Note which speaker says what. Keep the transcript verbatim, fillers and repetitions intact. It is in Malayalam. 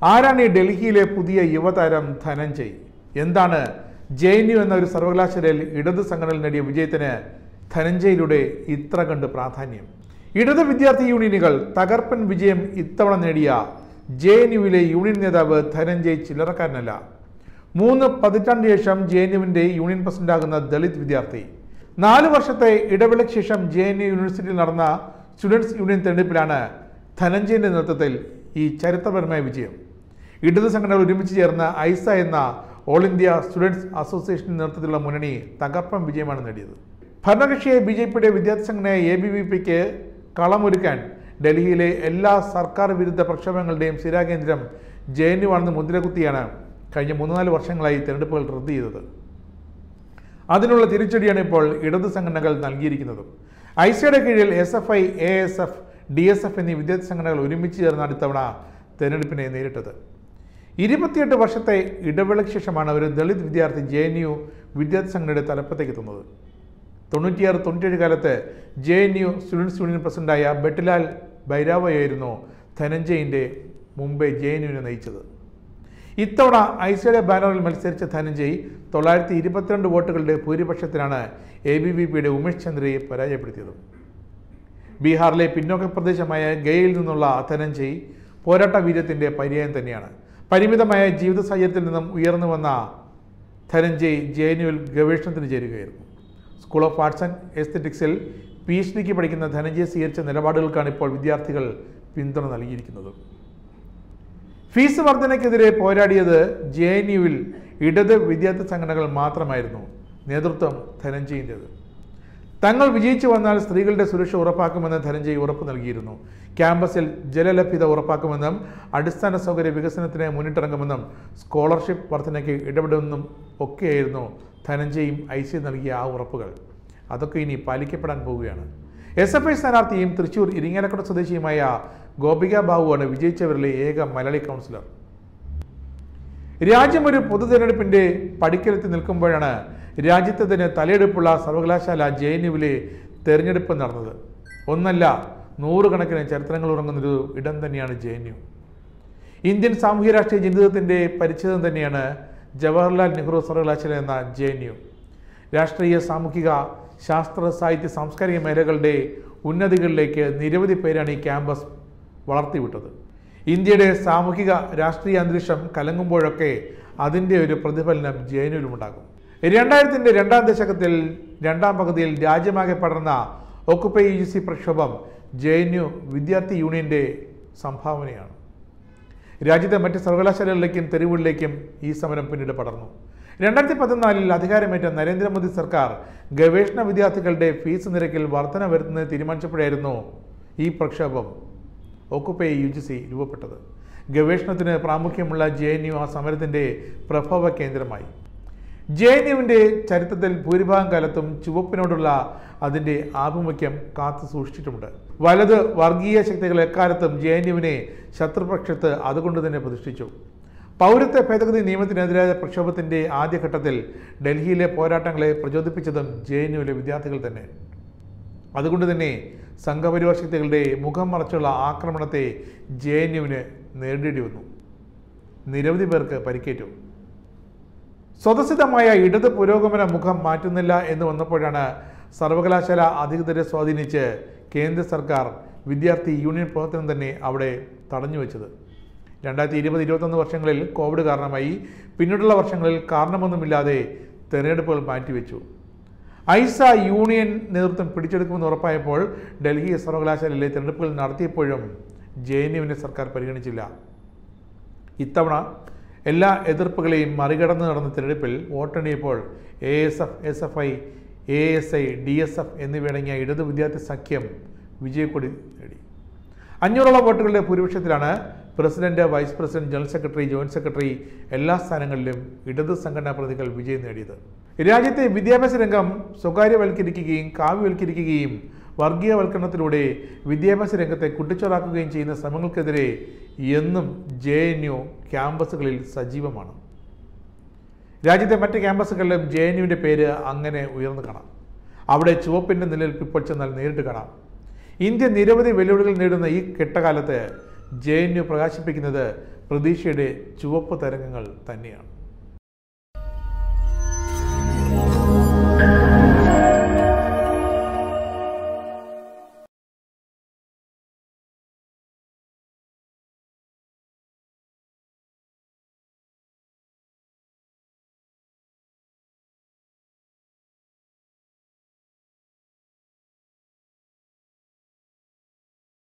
Speaker 1: ആരാണ് ഈ ഡൽഹിയിലെ പുതിയ യുവതാരം ധനഞ്ജയ്? എന്താണ് ജെ എൻ യു എന്ന ഒരു സർവകലാശാലയിൽ ഇടത് സംഘടനയിൽ നേടിയ വിജയത്തിന് ധനഞ്ജയിലൂടെ ഇത്ര കണ്ട് പ്രാധാന്യം? ഇടത് വിദ്യാർത്ഥി യൂണിയനുകൾ തകർപ്പൻ വിജയം ഇത്തവണ നേടിയ ജെ എൻ യുവിലെ യൂണിയൻ നേതാവ് ധനഞ്ജയ് ചില്ലറക്കാരനല്ല. മൂന്ന് പതിറ്റാണ്ടിന് ശേഷം ജെ എൻ യുവിന്റെ യൂണിയൻ പ്രസിഡന്റാകുന്ന ദളിത് വിദ്യാർത്ഥി. നാല് വർഷത്തെ ഇടവേളയ്ക്ക് ശേഷം ജെ എൻ യു യൂണിവേഴ്സിറ്റിയിൽ നടന്ന സ്റ്റുഡൻസ് യൂണിയൻ തെരഞ്ഞെടുപ്പിലാണ് ധനഞ്ജയന്റെ നേതൃത്വത്തിൽ ഈ ചരിത്രപരമായ വിജയം. ഇടത് സംഘടനകൾ ഒരുമിച്ച് ചേർന്ന ഐസ എന്ന ഓൾ ഇന്ത്യ സ്റ്റുഡൻസ് അസോസിയേഷന്റെ നേതൃത്വത്തിലുള്ള മുന്നണി തകർപ്പൻ വിജയമാണ് നേടിയത്. ഭരണകക്ഷിയെ ബി ജെ പിയുടെ വിദ്യാർത്ഥി സംഘടനയായ എ ബി വി പിക്ക് കളമൊരുക്കാൻ ഡൽഹിയിലെ എല്ലാ സർക്കാർ വിരുദ്ധ പ്രക്ഷോഭങ്ങളുടെയും സ്ഥിരാകേന്ദ്രം ജെ എൻ യു ആണെന്ന് മുദ്രകുത്തിയാണ് കഴിഞ്ഞ മൂന്ന് നാല് വർഷങ്ങളായി തെരഞ്ഞെടുപ്പുകൾ റദ്ദ് ചെയ്തത്. അതിനുള്ള തിരിച്ചടിയാണ് ഇപ്പോൾ ഇടത് സംഘടനകൾ നൽകിയിരിക്കുന്നത്. ഐസയുടെ കീഴിൽ S F I, A S F, D S F എന്നീ വിദ്യാർത്ഥി സംഘടനകൾ ഒരുമിച്ച് ചേർന്നാണ് ഇത്തവണ തെരഞ്ഞെടുപ്പിനെ നേരിട്ടത്. ഇരുപത്തിയെട്ട് വർഷത്തെ ഇടവേളയ്ക്ക് ശേഷമാണ് ഒരു ദളിത് വിദ്യാർത്ഥി ജെ എൻ യു വിദ്യാർത്ഥി സംഘടനയുടെ തലപ്പത്തേക്ക് എത്തുന്നത്. തൊണ്ണൂറ്റിയാറ് തൊണ്ണൂറ്റേഴ് കാലത്ത് J N U students union പ്രസിഡന്റായ ബെട്ടിലാൽ ഭൈരാവയായിരുന്നു ധനഞ്ജയിന്റെ മുംബൈ ജെ എൻ യുവിനെ നയിച്ചത്. ഇത്തവണ ഐസയുടെ ബാനറിൽ മത്സരിച്ച ധനഞ്ജയ് തൊള്ളായിരത്തി ഇരുപത്തിരണ്ട് വോട്ടുകളുടെ ഭൂരിപക്ഷത്തിനാണ് എ ബി വി പിയുടെ ഉമേഷ് ചന്ദ്രയെ പരാജയപ്പെടുത്തിയത്. ബീഹാറിലെ പിന്നോക്ക പ്രദേശമായ ഗയയിൽ നിന്നുള്ള ധനഞ്ജയ് പോരാട്ട വീര്യത്തിന്റെ പര്യായം തന്നെയാണ്. പരിമിതമായ ജീവിത സാഹചര്യത്തിൽ നിന്നും ഉയർന്നു വന്ന ധനഞ്ജയ് ജെ എൻ യുവിൽ ഗവേഷണത്തിന് ചേരുകയായിരുന്നു. സ്കൂൾ ഓഫ് ആർട്സ് ആൻഡ് എസ്തെറ്റിക്സിൽ പി എച്ച് ഡിക്ക് പഠിക്കുന്ന ധനഞ്ജയ് സ്വീകരിച്ച നിലപാടുകൾക്കാണ് ഇപ്പോൾ വിദ്യാർത്ഥികൾ പിന്തുണ നൽകിയിരിക്കുന്നത്. ഫീസ് വർധനയ്ക്കെതിരെ പോരാടിയത് ജെ എൻ യുവിൽ ഇടത് വിദ്യാർത്ഥി സംഘടനകൾ മാത്രമായിരുന്നു. നേതൃത്വം ധനഞ്ജയിൻ്റേത്. തങ്ങൾ വിജയിച്ചു വന്നാൽ സ്ത്രീകളുടെ സുരക്ഷ ഉറപ്പാക്കുമെന്ന് ധനഞ്ജയ് ഉറപ്പ് നൽകിയിരുന്നു. ക്യാമ്പസിൽ ജലലഭ്യത ഉറപ്പാക്കുമെന്നും അടിസ്ഥാന സൗകര്യ വികസനത്തിന് മുന്നിട്ടിറങ്ങുമെന്നും സ്കോളർഷിപ്പ് വർധനയ്ക്ക് ഇടപെടുമെന്നും ഒക്കെയായിരുന്നു ധനഞ്ജയും ഐസിയും നൽകിയ ആ ഉറപ്പുകൾ. അതൊക്കെ ഇനി പാലിക്കപ്പെടാൻ പോവുകയാണ്. എസ് എഫ് ഐ സ്ഥാനാർത്ഥിയും തൃശൂർ ഇരിങ്ങാലക്കുട സ്വദേശിയുമായ ഗോപിക ബാബുവാണ് വിജയിച്ചവരിലെ ഏക മലയാളി കൗൺസിലർ. രാജ്യം ഒരു പൊതു തെരഞ്ഞെടുപ്പിന്റെ പടിക്കലെത്തി നിൽക്കുമ്പോഴാണ് രാജ്യത്തെ തന്നെ തലയെടുപ്പുള്ള സർവകലാശാല ജെ എൻ യുവിലെ തെരഞ്ഞെടുപ്പ് നടന്നത്. ഒന്നല്ല നൂറുകണക്കിന് ചരിത്രങ്ങൾ ഉറങ്ങുന്നൊരു ഇടം തന്നെയാണ് ജെ എൻ യു. ഇന്ത്യൻ സാമൂഹ്യ രാഷ്ട്രീയ ജീവിതത്തിന്റെ പരിച്ഛേദം തന്നെയാണ് ജവഹർലാൽ നെഹ്റു സർവകലാശാല എന്ന ജെ എൻ യു. രാഷ്ട്രീയ, സാമൂഹിക, ശാസ്ത്ര, സാഹിത്യ, സാംസ്കാരിക മേഖലകളുടെ ഉന്നതികളിലേക്ക് നിരവധി പേരാണ് ഈ ക്യാമ്പസ് വളർത്തിവിട്ടത്. ഇന്ത്യയുടെ സാമൂഹിക രാഷ്ട്രീയ അന്തരീക്ഷം കലങ്ങുമ്പോഴൊക്കെ അതിൻ്റെ ഒരു പ്രതിഫലനം ജെ എൻ യുവിലുമുണ്ടാകും. രണ്ടായിരത്തിൻ്റെ രണ്ടാം ദശകത്തിൽ രണ്ടാം പകുതിയിൽ രാജ്യമാകെ പടർന്ന ഓക്കുപൈ യു സി പ്രക്ഷോഭം ജെ എൻ യു വിദ്യാർത്ഥി യൂണിയന്റെ സംഭാവനയാണ്. രാജ്യത്തെ മറ്റ് സർവകലാശാലകളിലേക്കും തെരുവുകളിലേക്കും ഈ സമരം പിന്നീട് പടർന്നു. രണ്ടായിരത്തി പതിനാലിൽ അധികാരമേറ്റ നരേന്ദ്രമോദി സർക്കാർ ഗവേഷണ വിദ്യാർത്ഥികളുടെ ഫീസ് നിരക്കിൽ വർധന വരുത്തുന്നത് തീരുമാനിച്ചപ്പോഴായിരുന്നു ഈ പ്രക്ഷോഭം ഓക്കുപൈ യു ജി സി രൂപപ്പെട്ടത്. ഗവേഷണത്തിന് പ്രാമുഖ്യമുള്ള ജെ എൻ യു ആ സമരത്തിൻ്റെ പ്രഭവ കേന്ദ്രമായി. ജെ എൻ യുവിൻ്റെ ചരിത്രത്തിൽ ഭൂരിഭാഗം കാലത്തും ചുവപ്പിനോടുള്ള അതിൻ്റെ ആഭിമുഖ്യം കാത്തു സൂക്ഷിച്ചിട്ടുണ്ട്. വലത് വർഗീയ ശക്തികൾ എക്കാലത്തും ജെ എൻ യുവിനെ ശത്രുപക്ഷത്ത് അതുകൊണ്ട് തന്നെ പ്രതിഷ്ഠിച്ചു. പൗരത്വ ഭേദഗതി നിയമത്തിനെതിരായ പ്രക്ഷോഭത്തിൻ്റെ ആദ്യഘട്ടത്തിൽ ഡൽഹിയിലെ പോരാട്ടങ്ങളെ പ്രചോദിപ്പിച്ചതും ജെ എൻ യുവിലെ വിദ്യാർത്ഥികൾ തന്നെ. അതുകൊണ്ട് തന്നെ സംഘപരിവാർ ശക്തികളുടെ മുഖം മറച്ചുള്ള ആക്രമണത്തെ ജെ എൻ യുവിന് നേരിടേണ്ടി വന്നു. നിരവധി പേർക്ക് പരിക്കേറ്റു. സ്വതസിദ്ധമായ ഇടത് പുരോഗമന മുഖം മാറ്റുന്നില്ല എന്ന് വന്നപ്പോഴാണ് സർവകലാശാല അധികൃതരെ സ്വാധീനിച്ച് കേന്ദ്ര സർക്കാർ വിദ്യാർത്ഥി യൂണിയൻ പ്രവർത്തനം തന്നെ അവിടെ തടഞ്ഞു വെച്ചത്. രണ്ടായിരത്തി ഇരുപത് ഇരുപത്തൊന്ന് വർഷങ്ങളിൽ കോവിഡ് കാരണമായി പിന്നീടുള്ള വർഷങ്ങളിൽ കാരണമൊന്നുമില്ലാതെ തെരഞ്ഞെടുപ്പുകൾ മാറ്റിവെച്ചു. ഐസ യൂണിയൻ നേതൃത്വം പിടിച്ചെടുക്കുമെന്ന് ഉറപ്പായപ്പോൾ ഡൽഹി സർവകലാശാലയിലെ തെരഞ്ഞെടുപ്പുകൾ നടത്തിയപ്പോഴും ജെ എൻ യുവിനെ സർക്കാർ പരിഗണിച്ചില്ല. ഇത്തവണ എല്ലാ എതിർപ്പുകളെയും മറികടന്ന് നടന്ന തെരഞ്ഞെടുപ്പിൽ വോട്ടെണ്ണിയപ്പോൾ A S F, S F I, A S I, D S F എന്നിവയടങ്ങിയ ഇടത് വിദ്യാർത്ഥി സഖ്യം വിജയക്കൊടി നേടി. അഞ്ഞൂറോളം വോട്ടുകളുടെ ഭൂരിപക്ഷത്തിലാണ് president, vice president, general secretary, joint secretary എല്ലാ സ്ഥാനങ്ങളിലും ഇടത് സംഘടനാ പ്രതിനിധികൾ വിജയം നേടിയത്. രാജ്യത്തെ വിദ്യാഭ്യാസ രംഗം സ്വകാര്യവൽക്കരിക്കുകയും കാവ്യവൽക്കരിക്കുകയും വർഗീയവൽക്കരണത്തിലൂടെ വിദ്യാഭ്യാസ രംഗത്തെ കുട്ടിച്ചോറാക്കുകയും ചെയ്യുന്ന ശ്രമങ്ങൾക്കെതിരെ എന്നും ജെ എൻ യു ക്യാമ്പസുകളിൽ സജീവമാണ്. രാജ്യത്തെ മറ്റ് ക്യാമ്പസുകളിലും ജെ എൻ യുവിൻ്റെ പേര് അങ്ങനെ ഉയർന്നു കാണാം. അവിടെ ചുവപ്പിൻ്റെ നിലനിൽപ്പ് ഇപ്പോൾ ചെന്നാൽ നേരിട്ട് കാണാം. ഇന്ത്യ നിരവധി വെല്ലുവിളികൾ നേടുന്ന ഈ കെട്ടകാലത്ത് ജെ എൻ യു പ്രകാശിപ്പിക്കുന്നത് പ്രതീക്ഷയുടെ ചുവപ്പ് തരംഗങ്ങൾ തന്നെയാണ്.